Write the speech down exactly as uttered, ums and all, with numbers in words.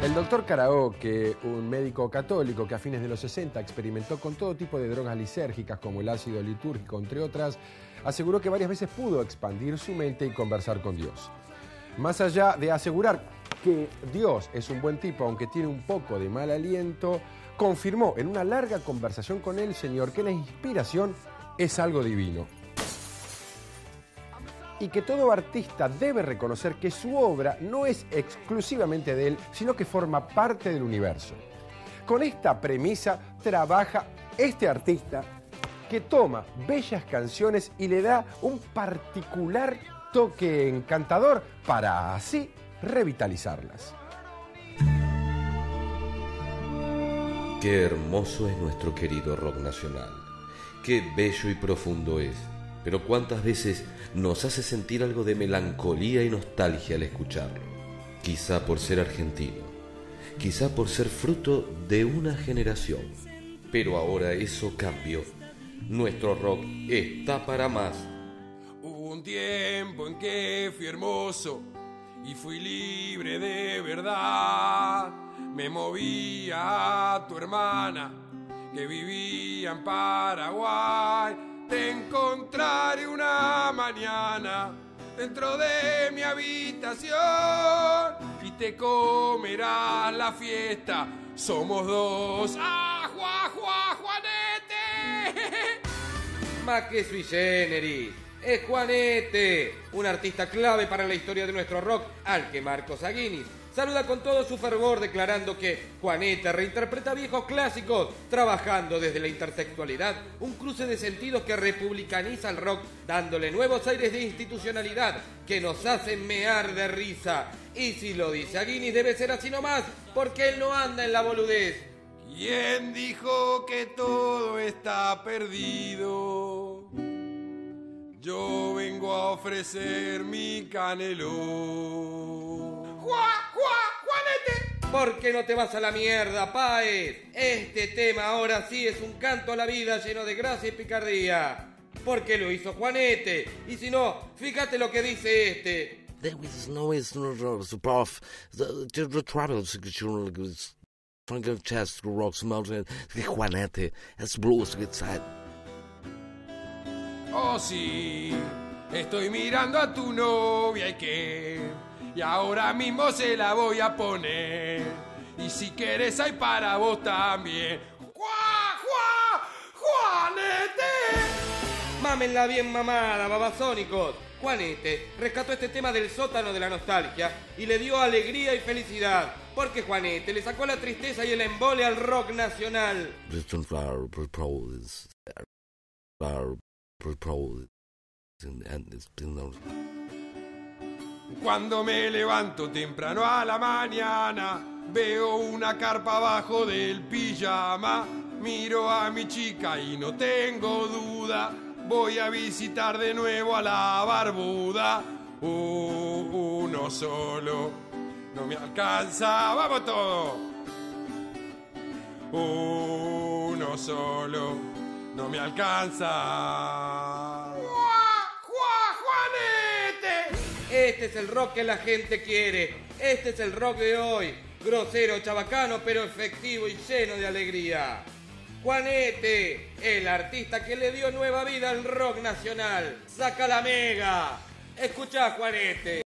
El doctor Karaoke, un médico católico que a fines de los sesenta experimentó con todo tipo de drogas lisérgicas como el ácido litúrgico, entre otras, aseguró que varias veces pudo expandir su mente y conversar con Dios. Más allá de asegurar que Dios es un buen tipo, aunque tiene un poco de mal aliento, confirmó en una larga conversación con el Señor que la inspiración es algo divino. Y que todo artista debe reconocer que su obra no es exclusivamente de él, sino que forma parte del universo. Con esta premisa trabaja este artista que toma bellas canciones y le da un particular toque encantador para así revitalizarlas. Qué hermoso es nuestro querido rock nacional. Qué bello y profundo es. Pero cuántas veces nos hace sentir algo de melancolía y nostalgia al escucharlo. Quizá por ser argentino, quizá por ser fruto de una generación. Pero ahora eso cambió. Nuestro rock está para más. Hubo un tiempo en que fui hermoso y fui libre de verdad. Me movía a tu hermana que vivía en Paraguay. Te encontraré una mañana dentro de mi habitación y te comerás la fiesta. Somos dos. ¡Ah, Juan, Juan, Juanete! Más que sui generis, es Juanete, un artista clave para la historia de nuestro rock, al que Marcos Aguinis saluda con todo su fervor, declarando que Juanete reinterpreta viejos clásicos, trabajando desde la intersexualidad, un cruce de sentidos que republicaniza el rock, dándole nuevos aires de institucionalidad que nos hacen mear de risa. Y si lo dice Aguinis, debe ser así nomás, porque él no anda en la boludez. ¿Quién dijo que todo está perdido? Yo vengo a ofrecer mi canelón. ¡Juá, juá, Juanete! ¿Por qué no te vas a la mierda, Páez? Este tema ahora sí es un canto a la vida lleno de gracia y picardía. Porque lo hizo Juanete. Y si no, fíjate lo que dice este. There is no is no above the the travels Franklin Chest Rocks Mountain Juanete as blues inside. Oh sí, estoy mirando a tu novia y que y ahora mismo se la voy a poner. Y si querés hay para vos también. ¡Juá, juá, Juanete! Mámenla bien mamada, babasónicos. Juanete rescató este tema del sótano de la nostalgia y le dio alegría y felicidad. Porque Juanete le sacó la tristeza y el embole al rock nacional. Cuando me levanto temprano a la mañana, veo una carpa abajo del pijama. Miro a mi chica y no tengo duda, voy a visitar de nuevo a la barbuda. Uh, uno solo no me alcanza, ¡vamos todos! Uno solo no me alcanza. Este es el rock que la gente quiere. Este es el rock de hoy. Grosero, chabacano, pero efectivo y lleno de alegría. Juanete, el artista que le dio nueva vida al rock nacional. ¡Saca la mega! Escuchá, Juanete.